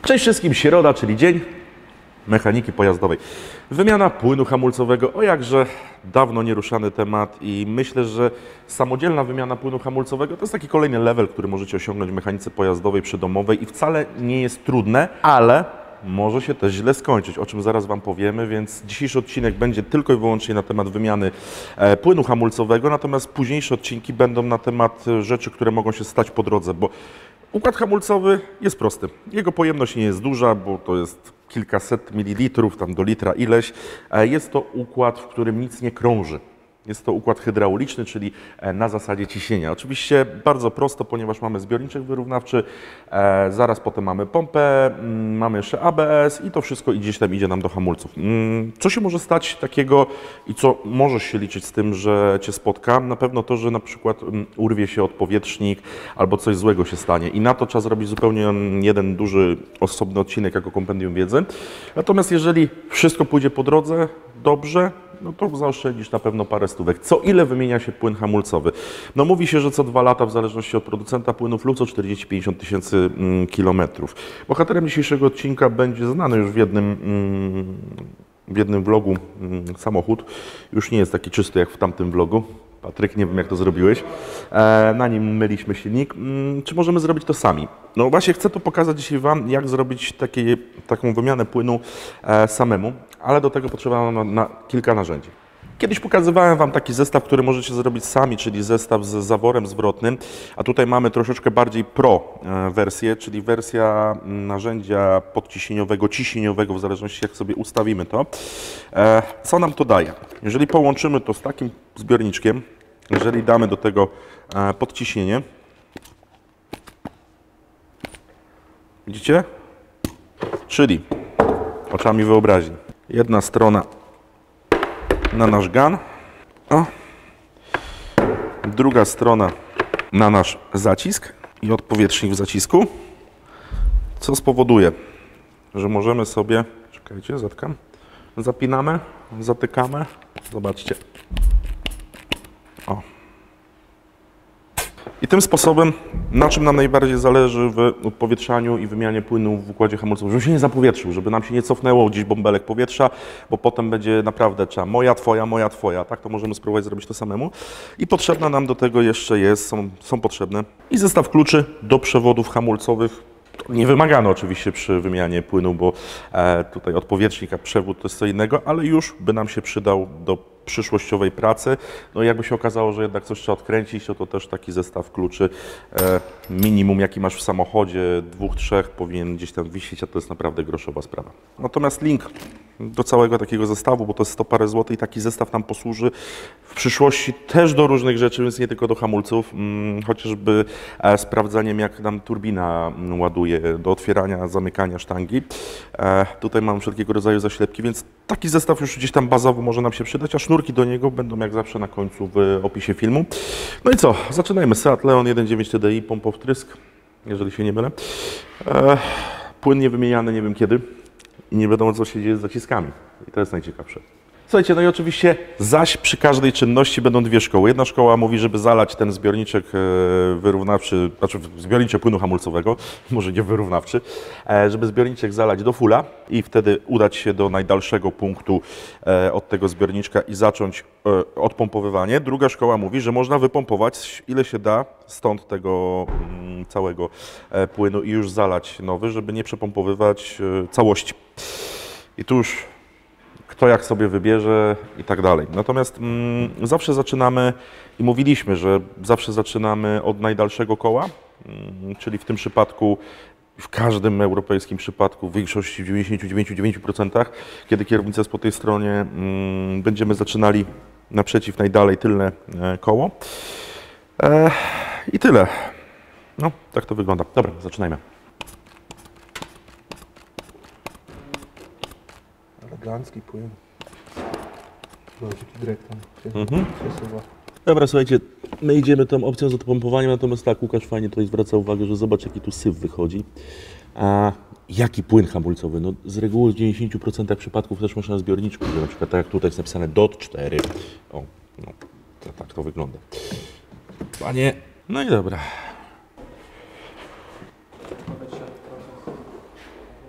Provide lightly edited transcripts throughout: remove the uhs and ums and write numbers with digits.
Cześć wszystkim, środa, czyli dzień mechaniki pojazdowej. Wymiana płynu hamulcowego, o jakże dawno nieruszany temat i myślę, że samodzielna wymiana płynu hamulcowego to jest taki kolejny level, który możecie osiągnąć w mechanice pojazdowej przydomowej i wcale nie jest trudne, ale może się też źle skończyć, o czym zaraz Wam powiemy, więc dzisiejszy odcinek będzie tylko i wyłącznie na temat wymiany płynu hamulcowego, natomiast późniejsze odcinki będą na temat rzeczy, które mogą się stać po drodze, bo układ hamulcowy jest prosty. Jego pojemność nie jest duża, bo to jest kilkaset mililitrów, tam do litra ileś. Jest to układ, w którym nic nie krąży. Jest to układ hydrauliczny, czyli na zasadzie ciśnienia. Oczywiście bardzo prosto, ponieważ mamy zbiorniczek wyrównawczy, zaraz potem mamy pompę, mamy jeszcze ABS i to wszystko gdzieś tam idzie nam do hamulców. Co się może stać takiego i co możesz się liczyć z tym, że Cię spotka? Na pewno to, że na przykład urwie się odpowietrznik albo coś złego się stanie i na to trzeba zrobić zupełnie jeden duży, osobny odcinek jako kompendium wiedzy. Natomiast jeżeli wszystko pójdzie po drodze dobrze, no to zaoszczędzisz na pewno parę stówek. Co ile wymienia się płyn hamulcowy? No mówi się, że co 2 lata w zależności od producenta płynów lub co 40-50 tysięcy kilometrów. Bohaterem dzisiejszego odcinka będzie znany już w jednym vlogu samochód. Już nie jest taki czysty jak w tamtym vlogu. Patryk, nie wiem jak to zrobiłeś. Na nim myliśmy silnik. Czy możemy zrobić to sami? No właśnie chcę to pokazać dzisiaj Wam, jak zrobić taką wymianę płynu samemu, ale do tego potrzeba nam kilka narzędzi. Kiedyś pokazywałem Wam taki zestaw, który możecie zrobić sami, czyli zestaw z zaworem zwrotnym, a tutaj mamy troszeczkę bardziej pro wersję, czyli wersja narzędzia podciśnieniowego, ciśnieniowego, w zależności jak sobie ustawimy to. Co nam to daje? Jeżeli połączymy to z takim zbiorniczkiem, jeżeli damy do tego podciśnienie, widzicie? Czyli oczami wyobraźni. Jedna strona na nasz gun, druga strona na nasz zacisk i odpowietrznik w zacisku, co spowoduje, że możemy sobie, czekajcie, zatkam, zapinamy, zatykamy, zobaczcie, o. I tym sposobem, na czym nam najbardziej zależy w odpowietrzaniu i wymianie płynu w układzie hamulcowym, żeby się nie zapowietrzył, żeby nam się nie cofnęło gdzieś bąbelek powietrza, bo potem będzie naprawdę trzeba moja, twoja, tak to możemy spróbować zrobić to samemu. I potrzebna nam do tego jeszcze są potrzebne i zestaw kluczy do przewodów hamulcowych. Nie wymagano oczywiście przy wymianie płynu, bo tutaj odpowietrznik, a przewód to jest co innego, ale już by nam się przydał do przyszłościowej pracy. No i jakby się okazało, że jednak coś trzeba odkręcić, to też taki zestaw kluczy minimum jaki masz w samochodzie, 2-3 powinien gdzieś tam wisieć, a to jest naprawdę groszowa sprawa. Natomiast link do całego takiego zestawu, bo to jest 100 parę złotych, taki zestaw nam posłuży w przyszłości też do różnych rzeczy, więc nie tylko do hamulców, chociażby sprawdzaniem jak nam turbina ładuje, do otwierania, zamykania sztangi. Tutaj mam wszelkiego rodzaju zaślepki, więc taki zestaw już gdzieś tam bazowo może nam się przydać, a sznurki do niego będą jak zawsze na końcu w opisie filmu. No i co? Zaczynajmy. Seat Leon 1.9 TDI, pompa wtrysk, jeżeli się nie mylę. Płyn niewymieniany nie wiem kiedy i nie wiadomo co się dzieje z zaciskami. I to jest najciekawsze. Słuchajcie, no i oczywiście zaś przy każdej czynności będą dwie szkoły. Jedna szkoła mówi, żeby zalać ten zbiorniczek wyrównawczy, znaczy zbiorniczek płynu hamulcowego, może nie wyrównawczy, żeby zbiorniczek zalać do fulla i wtedy udać się do najdalszego punktu od tego zbiorniczka i zacząć odpompowywanie. Druga szkoła mówi, że można wypompować ile się da stąd tego całego płynu i już zalać nowy, żeby nie przepompowywać całości. I tu już kto jak sobie wybierze i tak dalej. Natomiast zawsze zaczynamy i mówiliśmy, że zawsze zaczynamy od najdalszego koła, czyli w tym przypadku, w każdym europejskim przypadku, w większości, w 99,9%, kiedy kierownica jest po tej stronie, będziemy zaczynali naprzeciw najdalej tylne koło. I tyle. No, tak to wygląda. Dobra, zaczynajmy. Elegancki płyn. Zobacz jaki drek tam przesuwa. Dobra, słuchajcie, my idziemy tą opcją z odpompowaniem, natomiast tak, Łukasz fajnie tutaj zwraca uwagę, że zobacz jaki tu syf wychodzi. A jaki płyn hamulcowy? No z reguły w 90% przypadków też można na zbiorniczku, na przykład tak jak tutaj jest napisane DOT 4. O, no, tak to wygląda. Panie, no i dobra.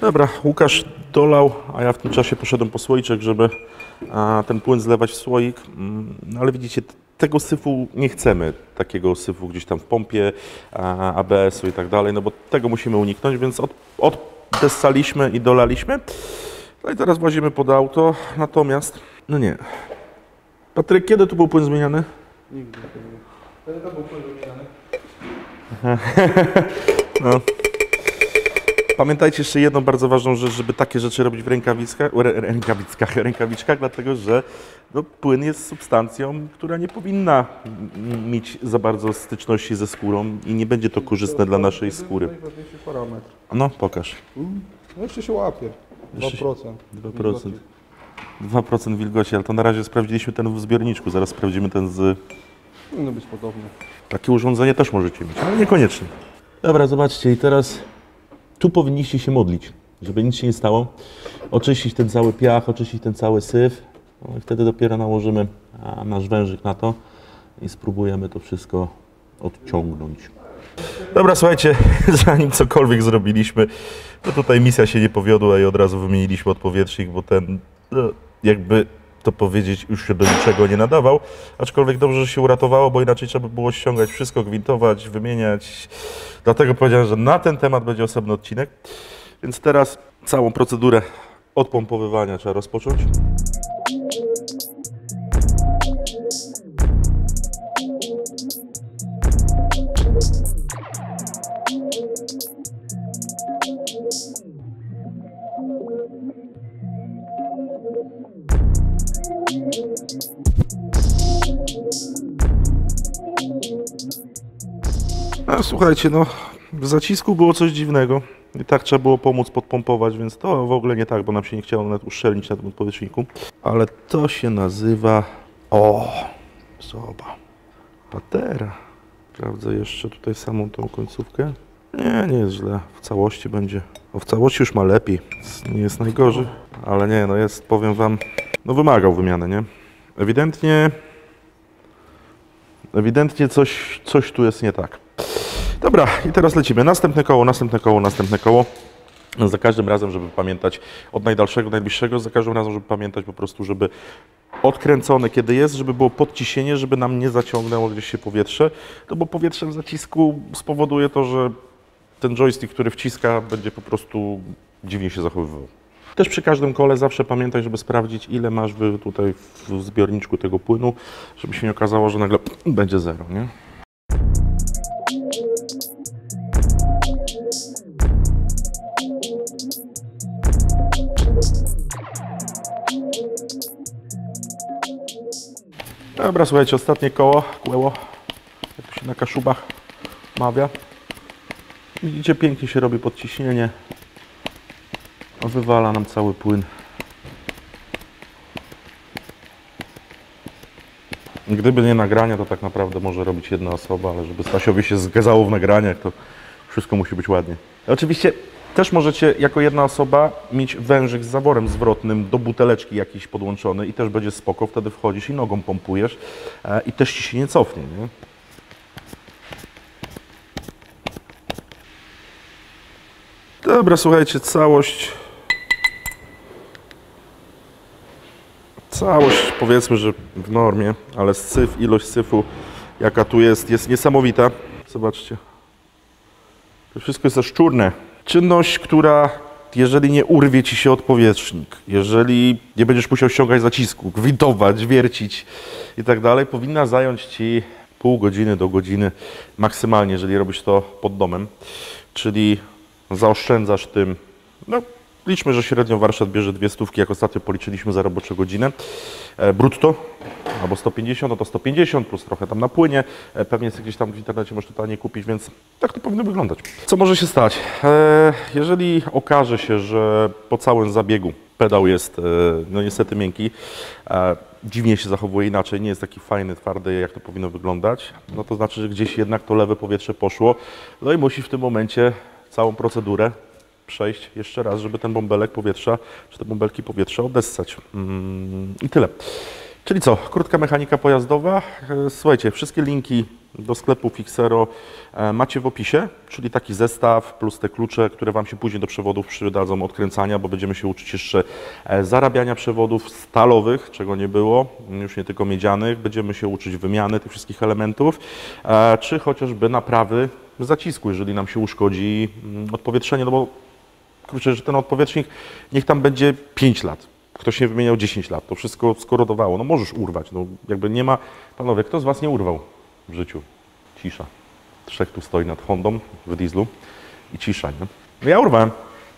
Dobra, Łukasz dolał, a ja w tym czasie poszedłem po słoiczek, żeby ten płyn zlewać w słoik. Ale widzicie, tego syfu nie chcemy, takiego syfu gdzieś tam w pompie, ABS-u i tak dalej, no bo tego musimy uniknąć, więc oddessaliśmy i dolaliśmy. No i teraz włazimy pod auto, natomiast, no nie. Patryk, kiedy tu był płyn zmieniany? Nigdy. Wtedy to był płyn wymieniany. No. Pamiętajcie jeszcze jedną bardzo ważną rzecz, żeby takie rzeczy robić w rękawiczkach, dlatego że no, płyn jest substancją, która nie powinna mieć za bardzo styczności ze skórą i nie będzie to korzystne dla naszej skóry. To jest najważniejszy parametr. No, pokaż. No jeszcze się łapie. 2%. 2%. 2% wilgoci, ale to na razie sprawdziliśmy ten w zbiorniczku, zaraz sprawdzimy ten z... Powinno być podobne. Takie urządzenie też możecie mieć, ale niekoniecznie. Dobra, zobaczcie i teraz tu powinniście się modlić, żeby nic się nie stało. Oczyścić ten cały piach, oczyścić ten cały syf. No i wtedy dopiero nałożymy nasz wężyk na to i spróbujemy to wszystko odciągnąć. Dobra, słuchajcie, zanim cokolwiek zrobiliśmy, to tutaj misja się nie powiodła i od razu wymieniliśmy odpowietrznik, bo ten, no, jakby to powiedzieć, już się do niczego nie nadawał. Aczkolwiek dobrze, że się uratowało, bo inaczej trzeba by było ściągać wszystko, gwintować, wymieniać. Dlatego powiedziałem, że na ten temat będzie osobny odcinek. Więc teraz całą procedurę odpompowywania trzeba rozpocząć. A słuchajcie, no w zacisku było coś dziwnego i tak trzeba było pomóc podpompować, więc to w ogóle nie tak, bo nam się nie chciało nawet uszczelnić na tym odpowietrzniku. Ale to się nazywa... O! Zobacz. Patera. Sprawdzę jeszcze tutaj samą tą końcówkę. Nie jest źle. W całości będzie... O, w całości już ma lepiej. Nie jest najgorzej. Ale nie, no jest, powiem wam... No wymagał wymiany, nie? Ewidentnie coś tu jest nie tak. Dobra, i teraz lecimy. Następne koło, następne koło, następne koło. Za każdym razem, żeby pamiętać od najdalszego, najbliższego, za każdym razem, żeby pamiętać po prostu, żeby odkręcone kiedy jest, żeby było podciśnienie, żeby nam nie zaciągnęło gdzieś się powietrze, no bo powietrze w zacisku spowoduje to, że ten joystick, który wciska, będzie po prostu dziwnie się zachowywał. Też przy każdym kole zawsze pamiętaj, żeby sprawdzić, ile masz tutaj w zbiorniczku tego płynu, żeby się nie okazało, że nagle będzie zero, nie? Dobra, słuchajcie, ostatnie koło, jak to się na Kaszubach mawia. Widzicie, pięknie się robi podciśnienie. Wywala nam cały płyn. Gdyby nie nagrania, to tak naprawdę może robić jedna osoba, ale żeby Stasiowi się zgadzało w nagraniach, to wszystko musi być ładnie. Oczywiście też możecie jako jedna osoba mieć wężyk z zaworem zwrotnym do buteleczki jakiś podłączony i też będzie spoko, wtedy wchodzisz i nogą pompujesz i też ci się nie cofnie, nie? Dobra, słuchajcie, całość powiedzmy, że w normie, ale ilość syfu jaka tu jest niesamowita. Zobaczcie. To wszystko jest aż czurne. Czynność, która jeżeli nie urwie ci się odpowietrznik, jeżeli nie będziesz musiał ściągać zacisku, gwintować, wiercić i tak dalej, powinna zająć ci pół godziny do godziny maksymalnie, jeżeli robisz to pod domem. Czyli zaoszczędzasz tym, no liczmy, że średnio warsztat bierze 200, jak ostatnio policzyliśmy za roboczą godzinę brutto, albo 150, no to 150 plus trochę tam na płynie, pewnie jest gdzieś tam w internecie możesz to taniej kupić, więc tak to powinno wyglądać. Co może się stać? Jeżeli okaże się, że po całym zabiegu pedał jest no niestety miękki, dziwnie się zachowuje inaczej, nie jest taki fajny, twardy, jak to powinno wyglądać, no to znaczy, że gdzieś jednak to lewe powietrze poszło, no i musi w tym momencie całą procedurę przejść jeszcze raz, żeby ten bąbelek powietrza, czy te bąbelki powietrza odessać. I tyle. Czyli co, krótka mechanika pojazdowa. Słuchajcie, wszystkie linki do sklepu Fixero macie w opisie, czyli taki zestaw plus te klucze, które Wam się później do przewodów przydadzą odkręcania, bo będziemy się uczyć jeszcze zarabiania przewodów stalowych, czego nie było, już nie tylko miedzianych. Będziemy się uczyć wymiany tych wszystkich elementów, czy chociażby naprawy zacisku, jeżeli nam się uszkodzi odpowietrzenie, no bo kurczę, że ten odpowietrznik niech tam będzie 5 lat. Ktoś nie wymieniał 10 lat, to wszystko skorodowało. No możesz urwać, no jakby nie ma... Panowie, kto z Was nie urwał w życiu? Cisza. 3 tu stoi nad Hondą w dieslu i cisza, nie? No ja urwałem.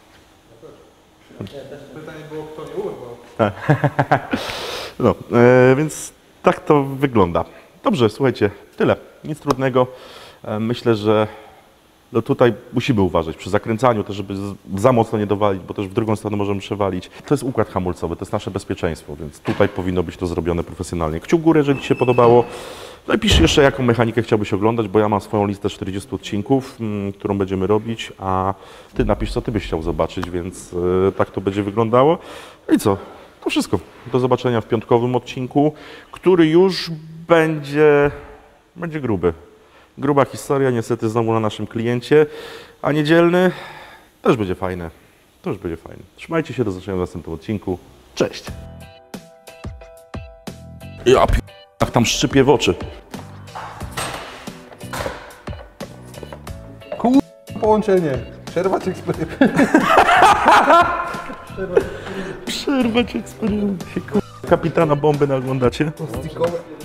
Pytanie było, kto nie urwał. No, więc tak to wygląda. Dobrze, słuchajcie, tyle. Nic trudnego. Myślę, że no tutaj musimy uważać przy zakręcaniu też, żeby za mocno nie dowalić, bo też w drugą stronę możemy przewalić. To jest układ hamulcowy, to jest nasze bezpieczeństwo, więc tutaj powinno być to zrobione profesjonalnie. Kciuk w górę, jeżeli Ci się podobało. No i pisz jeszcze, jaką mechanikę chciałbyś oglądać, bo ja mam swoją listę 40 odcinków, którą będziemy robić, a Ty napisz, co Ty byś chciał zobaczyć, więc tak to będzie wyglądało. No i co? To wszystko. Do zobaczenia w piątkowym odcinku, który już będzie gruby. Gruba historia, niestety znowu na naszym kliencie, a niedzielny też będzie fajne. To już będzie fajne. Trzymajcie się, do zobaczenia w następnym odcinku. Cześć! Ja jak tam szczypie w oczy. Połączenie. Przerwać eksperyment. Przerwać eksperyment. Kapitana bomby naglądacie? Plastikowe.